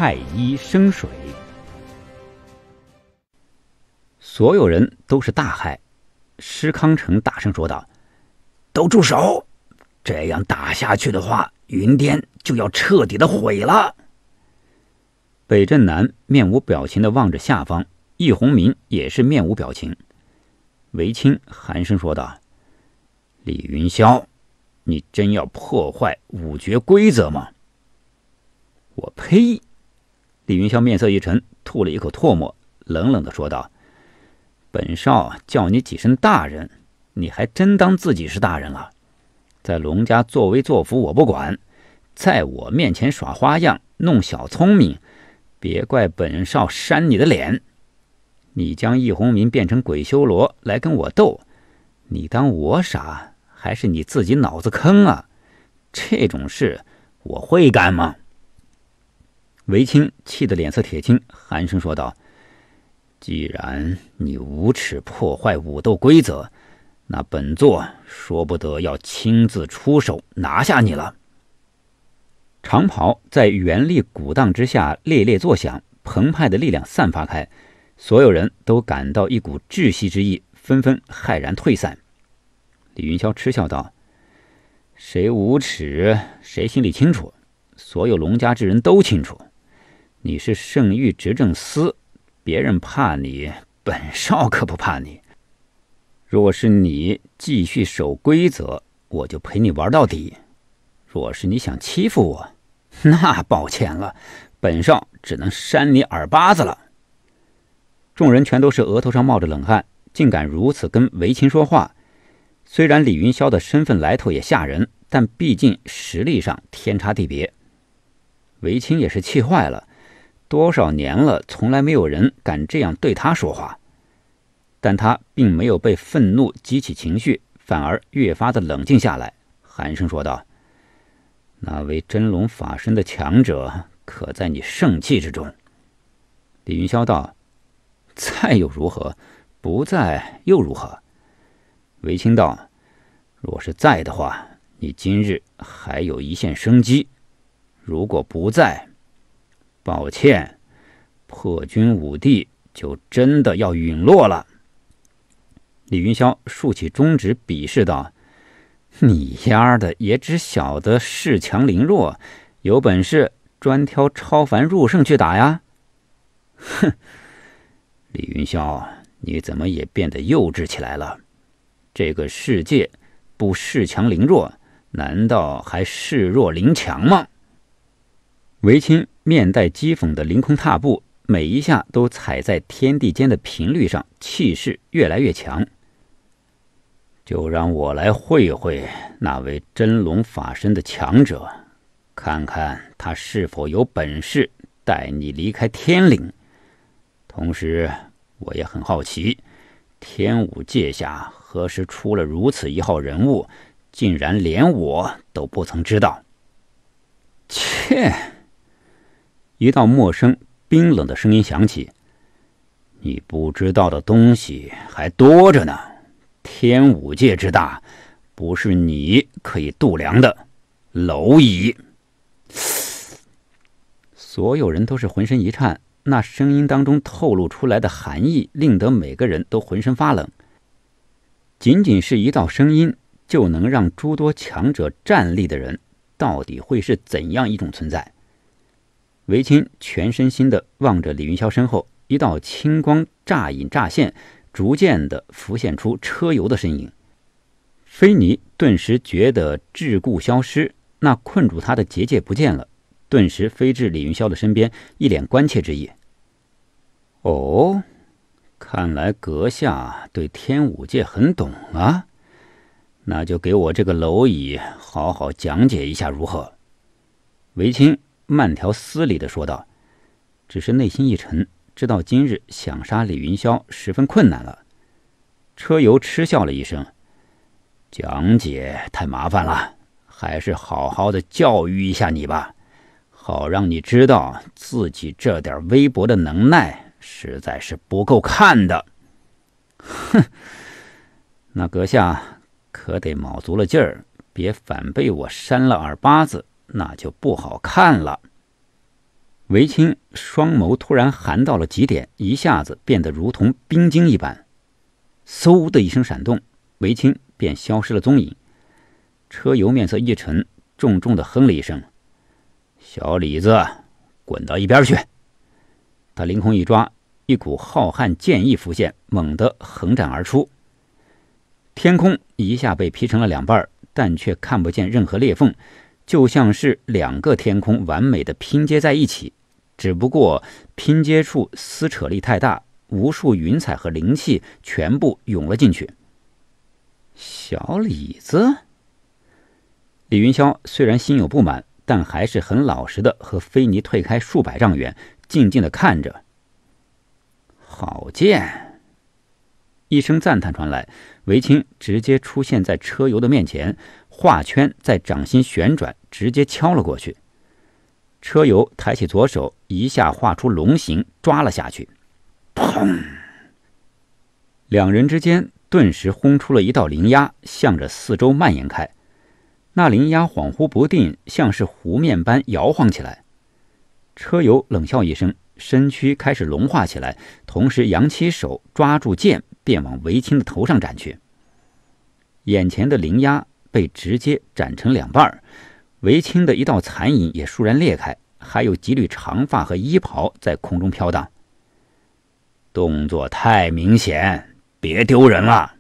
太医生水。所有人都是大骇，施康成大声说道：“都住手！这样打下去的话，云巅就要彻底的毁了。”北镇南面无表情地望着下方，易鸿明也是面无表情。韦青寒声说道：“李云霄，你真要破坏五绝规则吗？”“我呸！”李云霄面色一沉，吐了一口唾沫，冷冷地说道：“本少叫你几声大人，你还真当自己是大人了？在龙家作威作福我不管，在我面前耍花样，弄小聪明，别怪本少扇你的脸。你将易鸿明变成鬼修罗来跟我斗，你当我傻，还是你自己脑子坑啊？这种事我会干吗？”韦青气得脸色铁青，寒声说道：“既然你无耻破坏武斗规则，那本座说不得要亲自出手拿下你了。”长袍在元力鼓荡之下猎猎作响，澎湃的力量散发开，所有人都感到一股窒息之意，纷纷骇然退散。李云霄嗤笑道：“谁无耻，谁心里清楚，所有龙家之人都清楚。你是圣域执政司，别人怕你，本少可不怕你。若是你继续守规则，我就陪你玩到底；若是你想欺负我，那抱歉了，本少只能扇你耳巴子了。”众人全都是额头上冒着冷汗，竟敢如此跟韦青说话。虽然李云霄的身份来头也吓人，但毕竟实力上天差地别。韦青也是气坏了，多少年了，从来没有人敢这样对他说话。但他并没有被愤怒激起情绪，反而越发的冷静下来，寒声说道：“那位真龙法身的强者可在你圣器之中？”李云霄道：“在又如何？不在又如何？”韦青道：“若是在的话，你今日还有一线生机；如果不在，抱歉，破军武帝就真的要陨落了。”李云霄竖起中指鄙视道：“你丫的也只晓得恃强凌弱，有本事专挑超凡入圣去打呀！”“哼，李云霄，你怎么也变得幼稚起来了？这个世界不恃强凌弱，难道还恃弱凌强吗？”韦青面带讥讽的凌空踏步，每一下都踩在天地间的频率上，气势越来越强。“就让我来会会那位真龙法身的强者，看看他是否有本事带你离开天岭。同时我也很好奇，天武界下何时出了如此一号人物，竟然连我都不曾知道。”“切！”一道陌生冰冷的声音响起：“你不知道的东西还多着呢，天武界之大，不是你可以度量的，蝼蚁！”所有人都是浑身一颤，那声音当中透露出来的寒意，令得每个人都浑身发冷。仅仅是一道声音，就能让诸多强者站立的人，到底会是怎样一种存在？韦青全身心地望着李云霄身后，一道青光乍隐乍现，逐渐地浮现出车游的身影。菲尼顿时觉得桎梏消失，那困住他的结界不见了，顿时飞至李云霄的身边，一脸关切之意。“哦，看来阁下对天武界很懂啊，那就给我这个蝼蚁好好讲解一下如何？”韦青慢条斯理地说道，只是内心一沉，知道今日想杀李云霄十分困难了。车游嗤笑了一声：“讲解太麻烦了，还是好好的教育一下你吧，好让你知道自己这点微薄的能耐实在是不够看的。”“哼，那阁下可得卯足了劲儿，别反被我扇了耳巴子，那就不好看了。” 韦青双眸突然寒到了极点，一下子变得如同冰晶一般。嗖的一声闪动，韦青便消失了踪影。车游面色一沉，重重地哼了一声：“小李子，滚到一边去！”他凌空一抓，一股浩瀚剑意浮现，猛地横斩而出。天空一下被劈成了两半，但却看不见任何裂缝，就像是两个天空完美的拼接在一起，只不过拼接处撕扯力太大，无数云彩和灵气全部涌了进去。小李子，李云霄虽然心有不满，但还是很老实的和菲尼退开数百丈远，静静的看着。好剑！一声赞叹传来，韦青直接出现在车游的面前，画圈在掌心旋转，直接敲了过去。车游抬起左手，一下画出龙形，抓了下去。砰！两人之间顿时轰出了一道灵压，向着四周蔓延开。那灵压恍惚不定，像是湖面般摇晃起来。车游冷笑一声，身躯开始融化起来，同时扬起手抓住剑，便往韦青的头上斩去。眼前的灵压被直接斩成两半，韦青的一道残影也倏然裂开，还有几缕长发和衣袍在空中飘荡。动作太明显，别丢人了！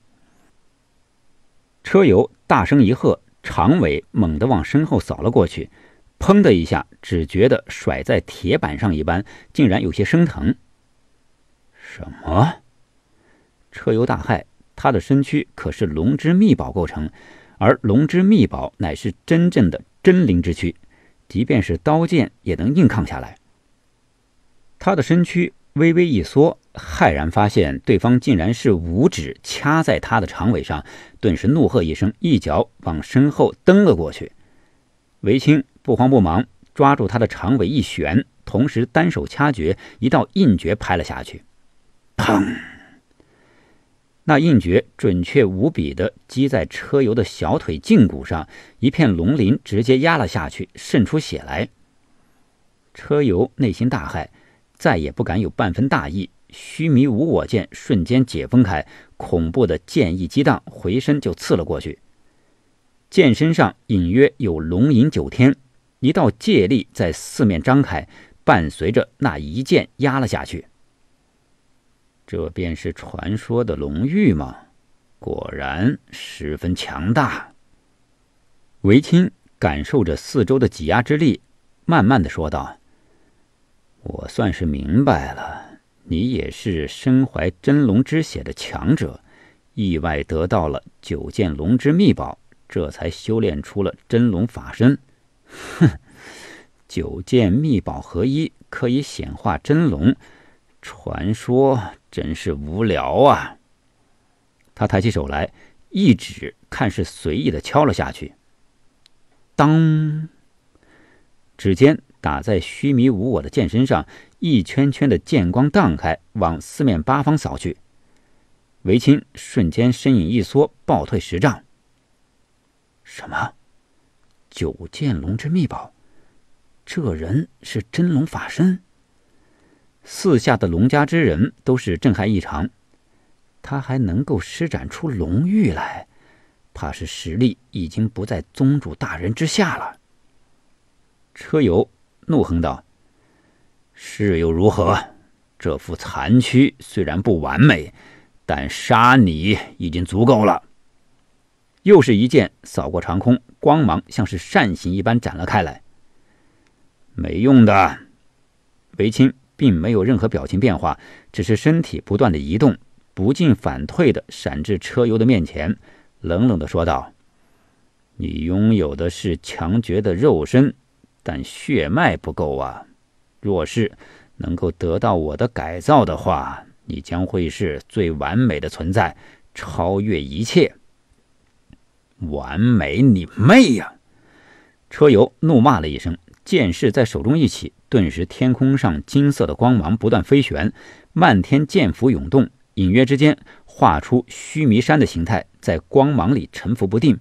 车游大声一喝，长尾猛地往身后扫了过去，砰的一下，只觉得甩在铁板上一般，竟然有些生疼。什么？车游大骇，他的身躯可是龙之秘宝构成，而龙之秘宝乃是真正的真灵之躯，即便是刀剑也能硬抗下来。他的身躯微微一缩，骇然发现对方竟然是五指掐在他的长尾上，顿时怒喝一声，一脚往身后蹬了过去。韦青不慌不忙抓住他的长尾一旋，同时单手掐诀，一道印诀拍了下去。砰！那印诀准确无比地击在车游的小腿胫骨上，一片龙鳞直接压了下去，渗出血来。车游内心大骇，再也不敢有半分大意，须弥无我剑瞬间解封开，恐怖的剑意激荡，回身就刺了过去。剑身上隐约有龙吟九天，一道戒力在四面张开，伴随着那一剑压了下去。这便是传说的龙玉吗？果然十分强大。韦青感受着四周的挤压之力，慢慢的说道：“我算是明白了，你也是身怀真龙之血的强者，意外得到了九剑龙之秘宝，这才修炼出了真龙法身。哼，九剑秘宝合一，可以显化真龙，传说真是无聊啊！”他抬起手来，一指看似随意的敲了下去。当！指尖打在须弥无我的剑身上，一圈圈的剑光荡开，往四面八方扫去。韦青瞬间身影一缩，暴退10丈。什么？九剑龙之秘宝？这人是真龙法身？四下的龙家之人都是震撼异常，他还能够施展出龙玉来，怕是实力已经不在宗主大人之下了。车游怒哼道：“是又如何？这副残躯虽然不完美，但杀你已经足够了。”又是一剑扫过长空，光芒像是扇形一般展了开来。没用的。韦青并没有任何表情变化，只是身体不断的移动，不进反退的闪至车游的面前，冷冷的说道：“你拥有的是强绝的肉身，但血脉不够啊！若是能够得到我的改造的话，你将会是最完美的存在，超越一切。”完美你妹呀！车游怒骂了一声，剑势在手中一起，顿时天空上金色的光芒不断飞旋，漫天剑符涌动，隐约之间画出须弥山的形态，在光芒里沉浮不定。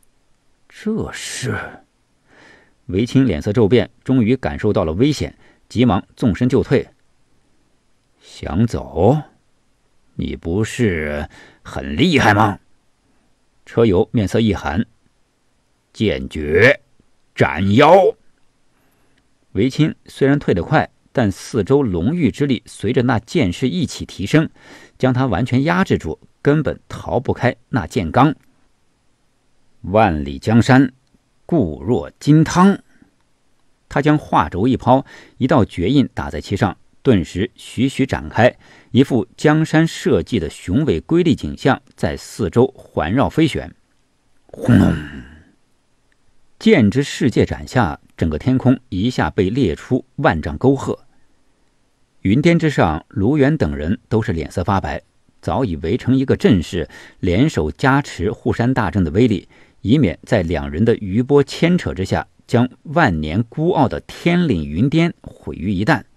这是……韦青脸色骤变，终于感受到了危险， 急忙纵身就退。想走？你不是很厉害吗？车友面色一寒，剑诀斩妖。韦钦虽然退得快，但四周龙域之力随着那剑势一起提升，将他完全压制住，根本逃不开那剑罡。万里江山固若金汤。他将画轴一抛，一道绝印打在其上，顿时徐徐展开，一副江山社稷的雄伟瑰丽景象在四周环绕飞旋。轰隆！剑之世界斩下，整个天空一下被裂出万丈沟壑。云巅之上，卢远等人都是脸色发白，早已围成一个阵势，联手加持护山大阵的威力，以免在两人的余波牵扯之下，将万年孤傲的天岭云巅毁于一旦。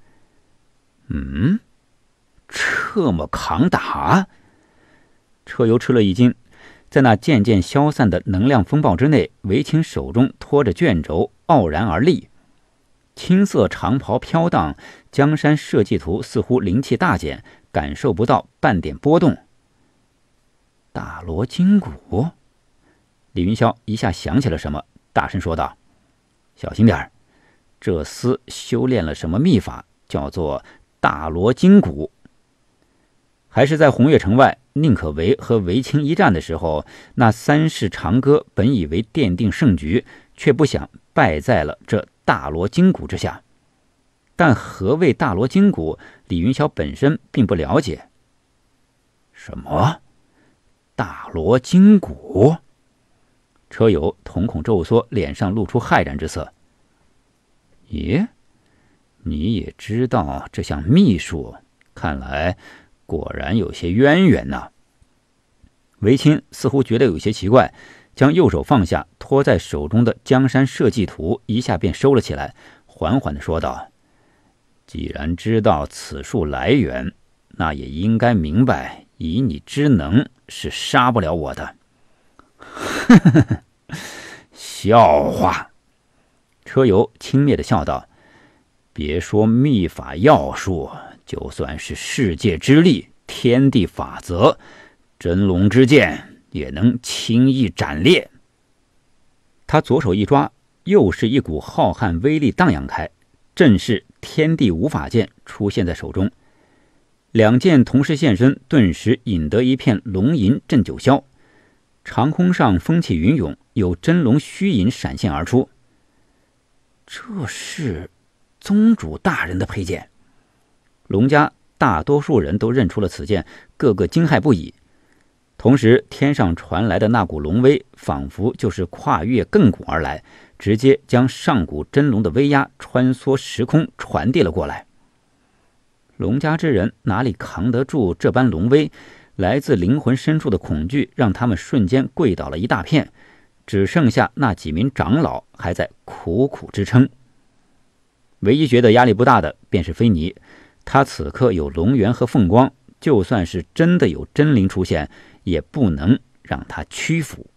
这么扛打？车游吃了一惊，在那渐渐消散的能量风暴之内，韦钦手中托着卷轴，傲然而立。青色长袍飘荡，江山社稷图似乎灵气大减，感受不到半点波动。大罗筋骨？李云霄一下想起了什么，大声说道：小心点，这厮修炼了什么秘法，叫做大罗筋骨。还是在红月城外，宁可为和韦钦一战的时候，那三世长歌本以为奠定胜局，却不想败在了这大罗筋骨之下。但何谓大罗筋骨，李云霄本身并不了解。什么？大罗筋骨？车友瞳孔骤缩，脸上露出骇然之色。咦，你也知道这项秘术？看来果然有些渊源呐。韦钦似乎觉得有些奇怪，将右手放下，托在手中的江山社稷图一下便收了起来，缓缓地说道：既然知道此术来源，那也应该明白以你之能是杀不了我的。笑话！车游轻蔑地笑道：别说秘法要术，就算是世界之力、天地法则，真龙之剑也能轻易斩裂。他左手一抓，又是一股浩瀚威力荡漾开，正是天地无法剑出现在手中。两剑同时现身，顿时引得一片龙吟震九霄。长空上风起云涌，有真龙虚影闪现而出。这是宗主大人的佩剑。龙家大多数人都认出了此剑，个个惊骇不已。同时天上传来的那股龙威，仿佛就是跨越亘古而来，直接将上古真龙的威压穿梭时空传递了过来。龙家之人哪里扛得住这般龙威？来自灵魂深处的恐惧让他们瞬间跪倒了一大片，只剩下那几名长老还在苦苦支撑。唯一觉得压力不大的便是菲尼，他此刻有龙元和凤光，就算是真的有真灵出现，也不能让他屈服。